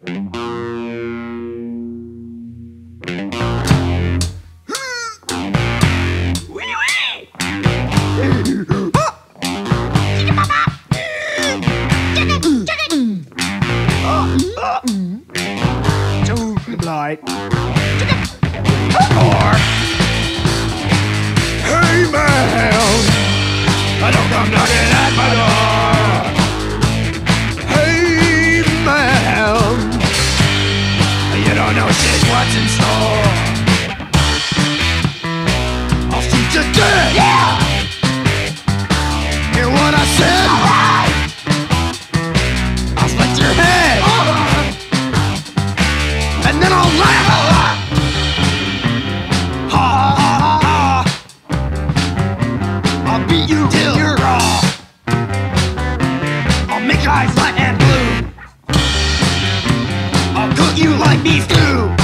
Like, or, hey man, I don't come knocking at my door. Hey man, you don't know shit what's in store. I'll shoot you dead. Yeah. Hear what I said? Alright. I'll split your head. And then I'll laugh. Ha ha ha. I'll beat you till you're raw. I'll make your eyes light and blue. I'll cook you like beef stew.